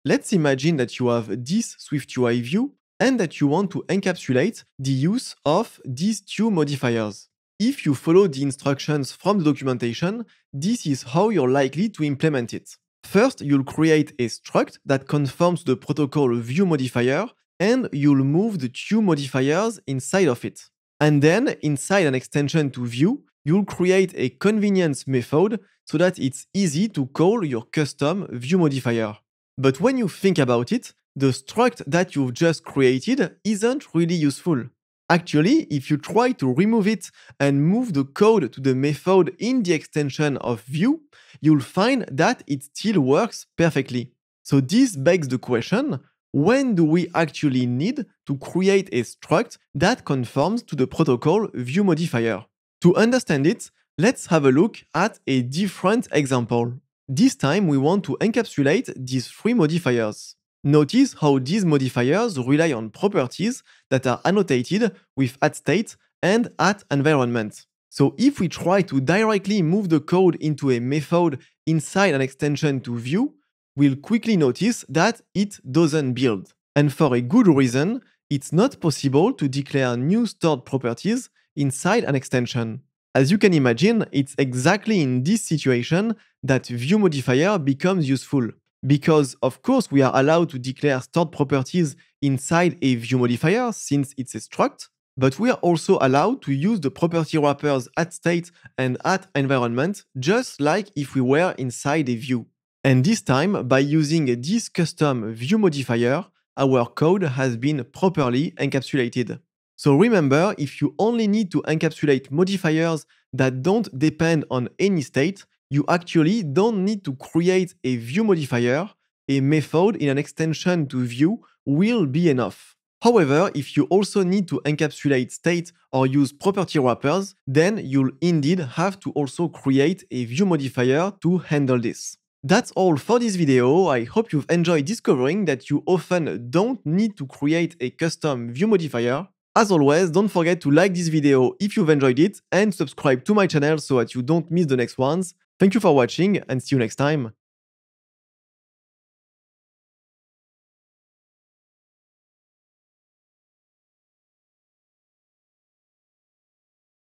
Let's imagine that you have this SwiftUI view and that you want to encapsulate the use of these two modifiers. If you follow the instructions from the documentation, this is how you're likely to implement it. First, you'll create a struct that conforms to the protocol ViewModifier, and you'll move the two modifiers inside of it. And then, inside an extension to View, you'll create a convenience method so that it's easy to call your custom ViewModifier. But when you think about it, the struct that you've just created isn't really useful. Actually, if you try to remove it and move the code to the method in the extension of View, you'll find that it still works perfectly. So this begs the question, when do we actually need to create a struct that conforms to the protocol ViewModifier? To understand it, let's have a look at a different example. This time we want to encapsulate these three modifiers. Notice how these modifiers rely on properties that are annotated with @state and @environment. So if we try to directly move the code into a method inside an extension to View, we'll quickly notice that it doesn't build. And for a good reason, it's not possible to declare new stored properties inside an extension. As you can imagine, it's exactly in this situation that ViewModifier becomes useful. Because, of course, we are allowed to declare stored properties inside a ViewModifier since it's a struct, but we are also allowed to use the property wrappers @state and @environment just like if we were inside a view. And this time, by using this custom ViewModifier, our code has been properly encapsulated. So remember, if you only need to encapsulate modifiers that don't depend on any state, you actually don't need to create a ViewModifier. A method in an extension to View will be enough. However, if you also need to encapsulate state or use property wrappers, then you'll indeed have to also create a ViewModifier to handle this. That's all for this video. I hope you've enjoyed discovering that you often don't need to create a custom ViewModifier. As always, don't forget to like this video if you've enjoyed it and subscribe to my channel so that you don't miss the next ones. Thank you for watching and see you next time.